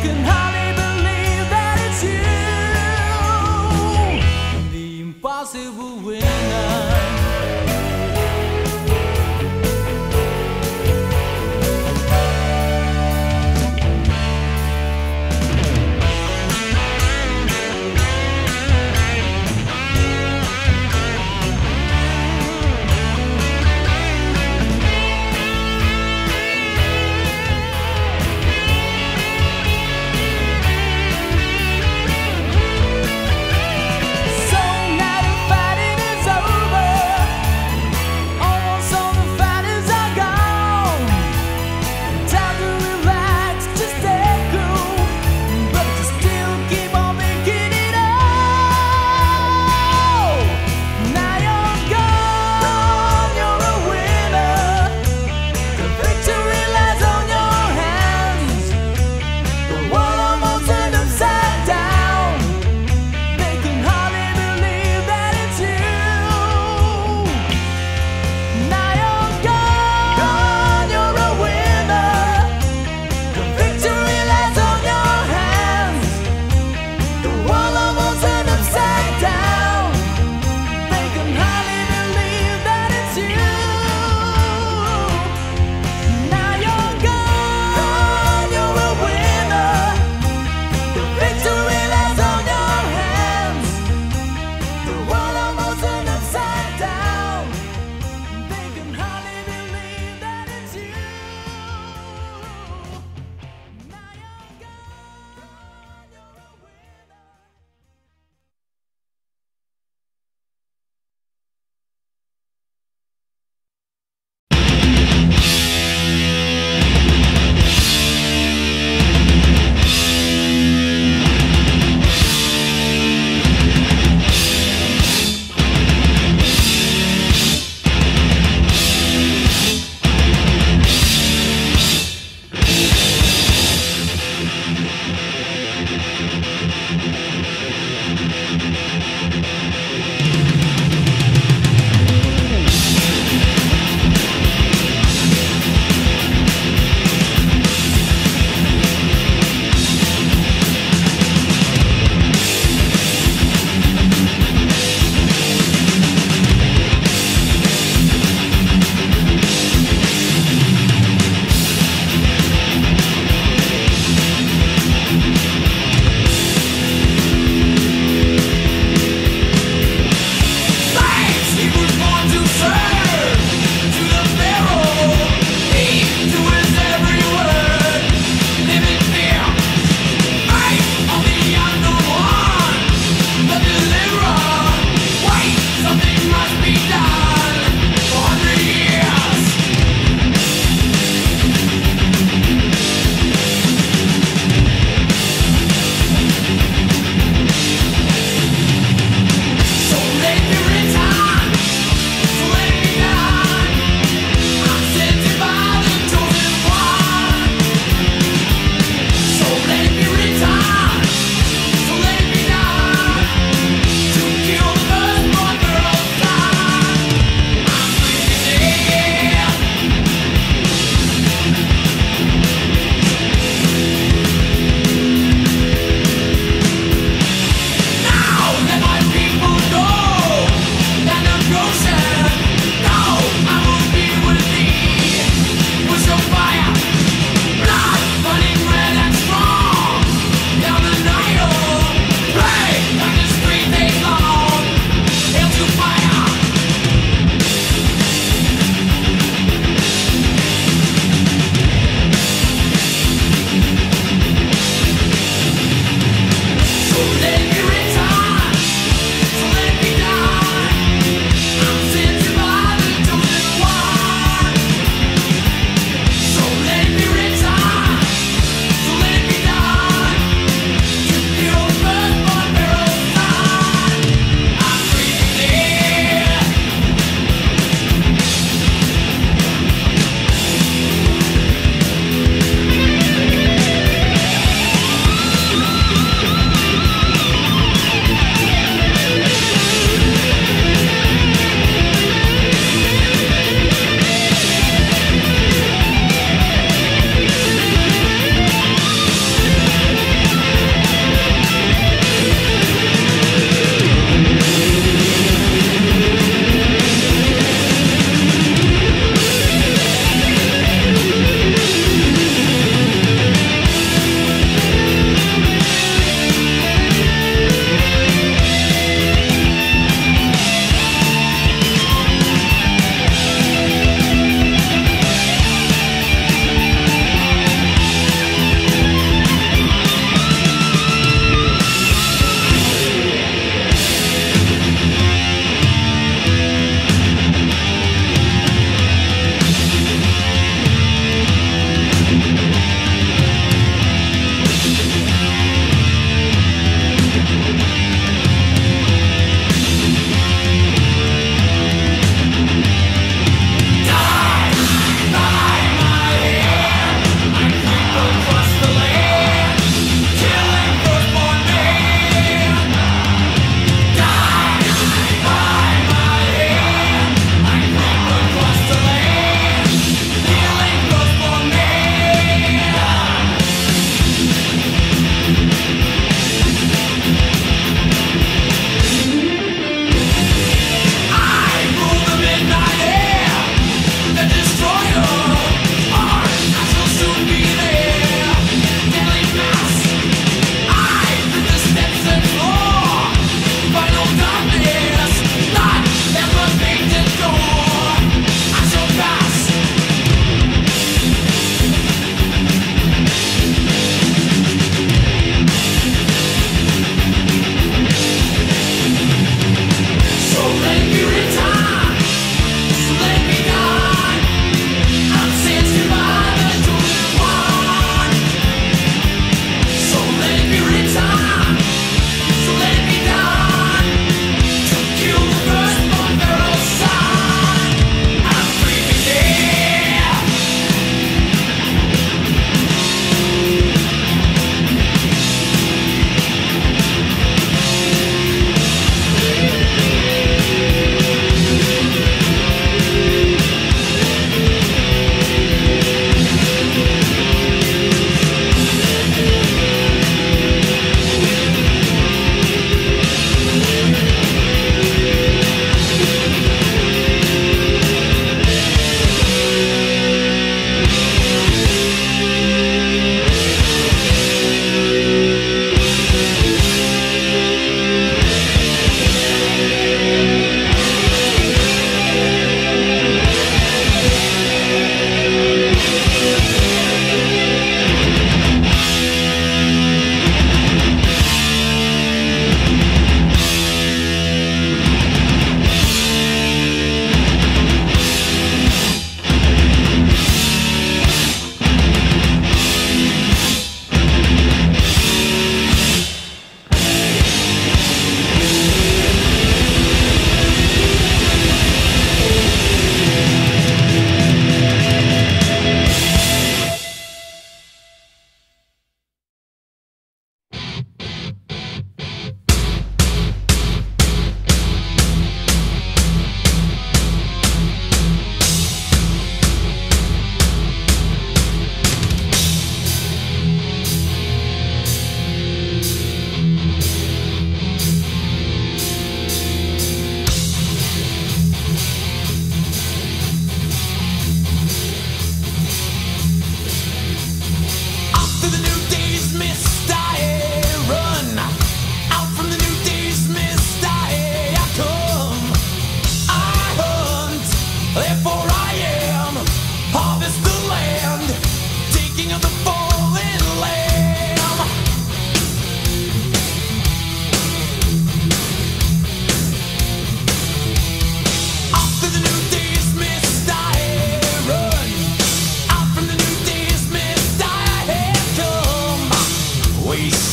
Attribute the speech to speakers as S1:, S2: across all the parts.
S1: can hardly believe that it's you, the impossible winner.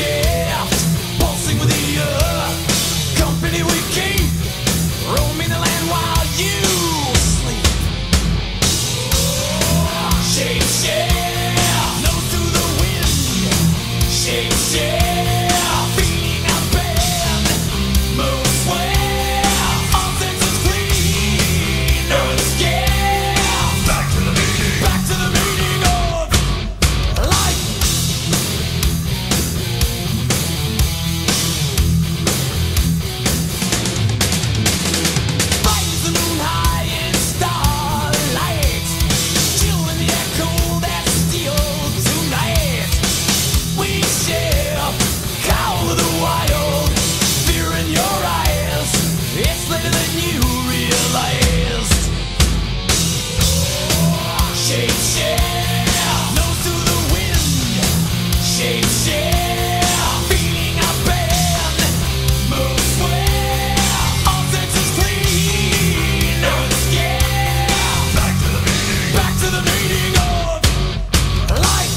S1: shift, pulsing with the earth. Company we keep, roaming the land while you sleep. Shape shift, nose to the wind. Shape shift, feeling our bend. Move sway, all senses clean. No escape. Back to the meaning. Back to the meaning of life. Bright as the moon, high in starlight, chill in the air, cold as steel tonight. We share call of the wild, fear in your eyes. It's later than you realized. Shape shift, nose to the wind. Shape shift, feeling our bend. Move sway, all senses clean. No escape. Back to the meaning. Back to the meaning of life.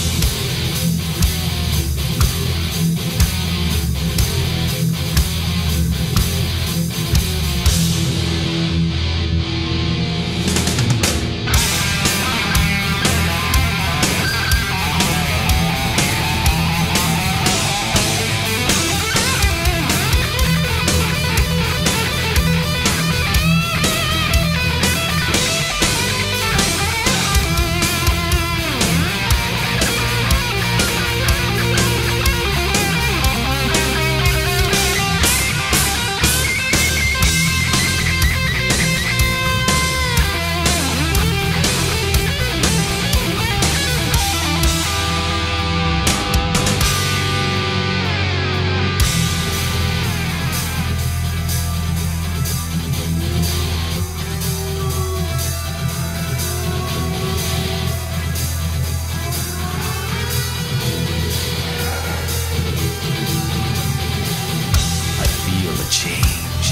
S1: I feel a change.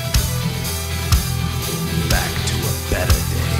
S1: Back to a better day.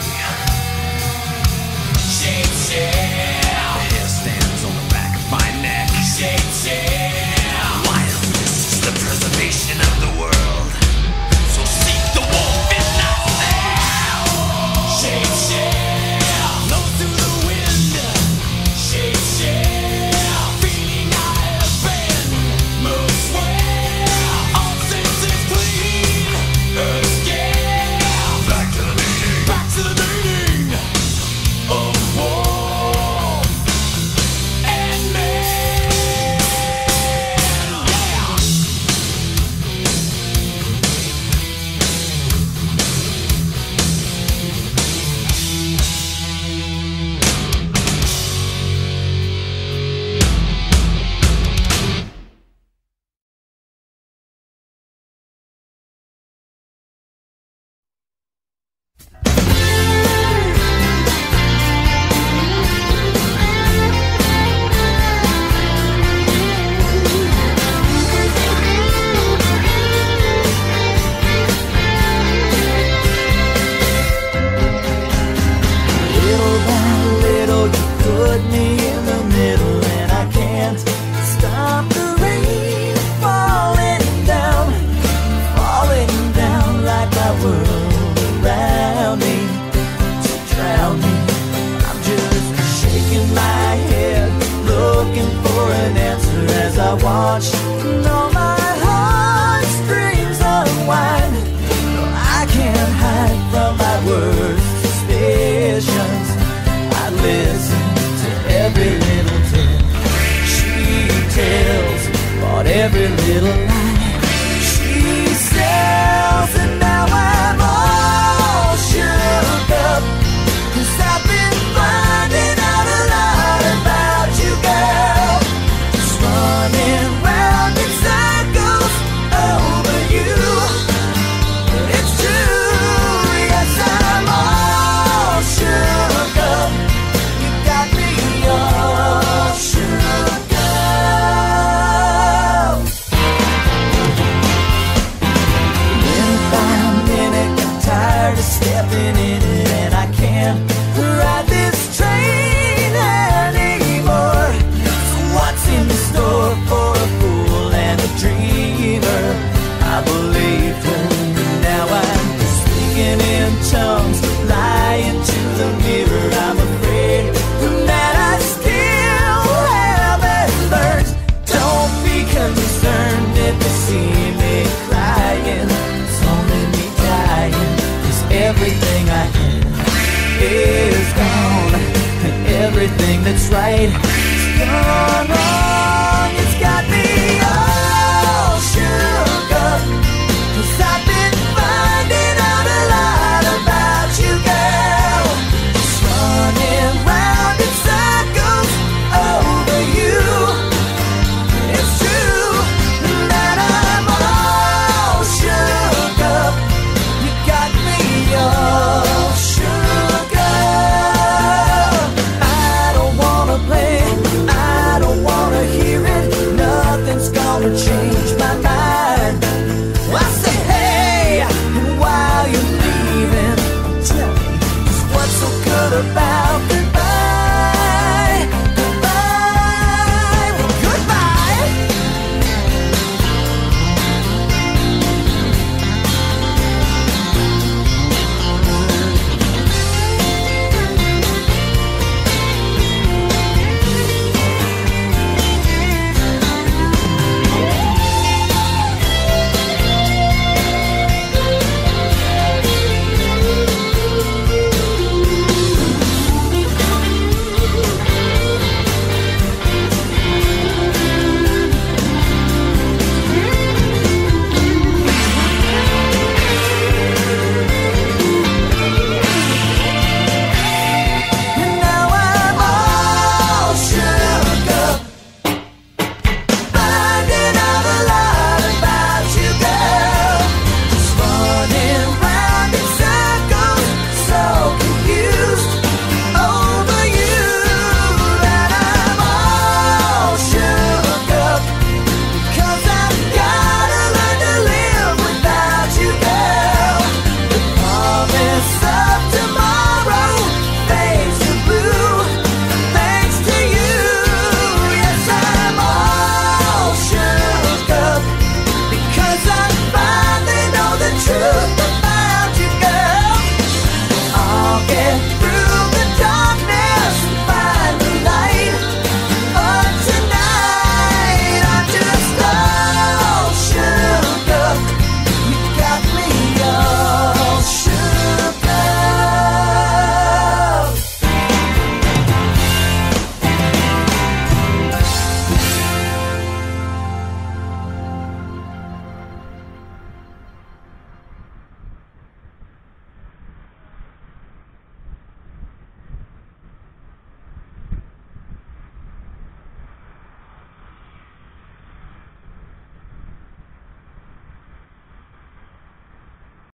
S1: Shape shift. The hair stands on the back of my neck. Shape shift. Wildness is the preservation of the world. So seek the wolf in thyself. Shape shift. Nose to the wind. Shape shift. Feeling I have been. Move sway. All senses clean. Escape. Back to the meaning. Back to the meaning of wolf and man. Yeah. Little by little, you put me in the middle, and I can't stop the rain falling down like my world around me to drown me. I'm just shaking my head, looking for an answer as I watch all my heartstrings unwind. No, I can't hide from my worst suspicions. I listen to every little tale she tells, bought every little lie she sells, and now I'm all shook up, 'cause I've been finding out a lot about you, girl. Just running round in circles over you. It's true, yes, I'm all shook up. You got me all shook up. light. It's gone